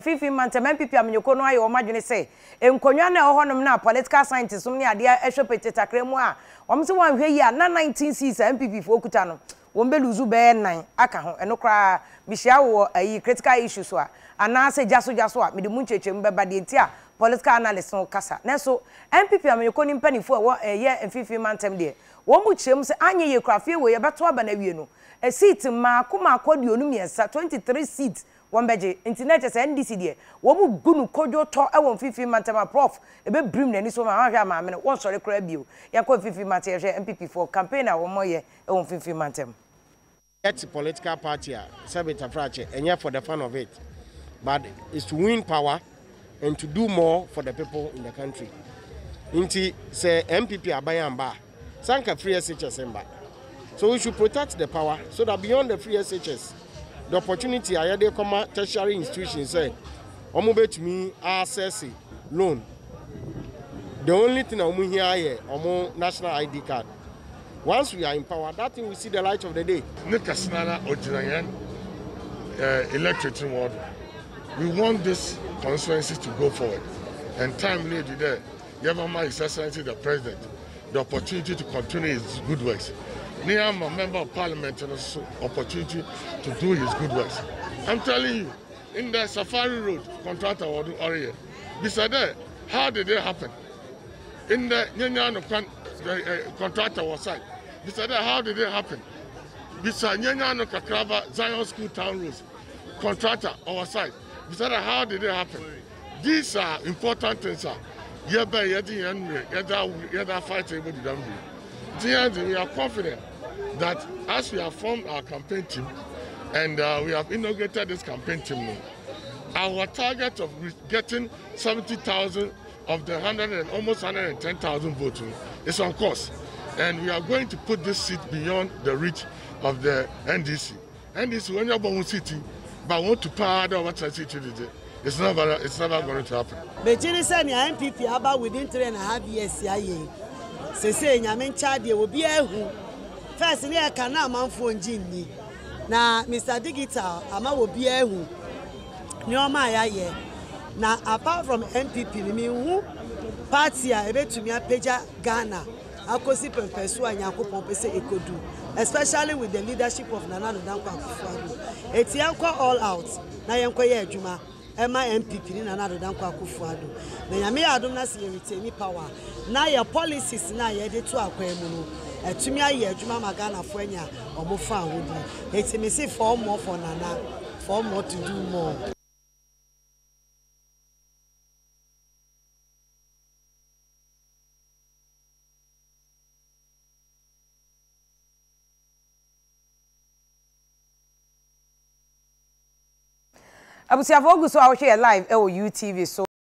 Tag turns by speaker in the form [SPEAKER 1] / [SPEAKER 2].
[SPEAKER 1] fifi mante MPP amenyoko no aye o madwene se enkonwa na honom na political scientists ne ade ehwe petitakra mu a omse wan hwe yi a na 1960 MPP fo okuta no wombe luzu be 9 aka ho eno kra bihia wo ayi critical issues a ana se jaso a mede mu nchechemu be bade enti a political analyst no kasa neso MPP amenyoko ni mpanifo a wo ye fifi mantem de wo mu chem se anye ye krafie we ye beto aba na wie no a seat maako de onum yesa 23 seats wombeje internet se NDC de wo mu gunu kojo to e won fifi mantama prof e be brim na ni so ma hwa ma me no won sori kra bio yakọ fifi mante ye MPP for campaign a wo moye e won fifi mantem
[SPEAKER 2] it's a political party Sabita Frache and for the fun of it, but it's to win power and to do more for the people in the country. Inti say MPP abayamba sanka free SHS emba. So we should protect the power so that beyond the free SHS, the opportunity ayade come tertiary institutions say omo betumi access loan. The only thing omo here omo national ID card. Once we are in power, that thing we see the light of the day.
[SPEAKER 3] Nikasnana Ojinayan electorate ward. We want this constituency to go forward. And time needed there. Yavama His Excellency the President, the opportunity to continue his good works. I'm a member of Parliament and also opportunity to do his good works. I'm telling you, in the Safari Road contractor area, beside there, how did it happen? In the Nyanyano contractor was side. Beside that, how did it happen? Beside Nyanyano Kakraba Zion School Town Roads contractor our side. Beside that, how did it happen? These are important things. We are fighting with them. We are confident that as we have formed our campaign team and we have inaugurated this campaign team, our target of getting 70,000 of the almost 110,000 votes is on course. And we are going to put this seat beyond the reach of the NDC. NDC, when you're born city, but want to power the what city it's never going to happen.
[SPEAKER 4] But you say MPP about within 3.5 years, say Yamen Chadi will be a who. First, I cannot man for Jimmy. Now, Mr. Digital, Ama will be a who. No, my now, apart from MPP, who party are able to me a pager Ghana. I could see Pempesu and Yako Pompese Ekodu, especially with the leadership of Nana Dankwa Kufuado. It's Yanko all out. Na Yanko Juma, Emma MPP, Nana Dankwa Kufuado. Na Yami Adona see retain power. Now your policies now ye de to Akwemunu. To me, I Juma Magana Fuenya or Mofa Woody. It's me say 4 more for Nana, 4 more to do more.
[SPEAKER 1] Abusiafo ogu so a wo hwe live e wo UTV so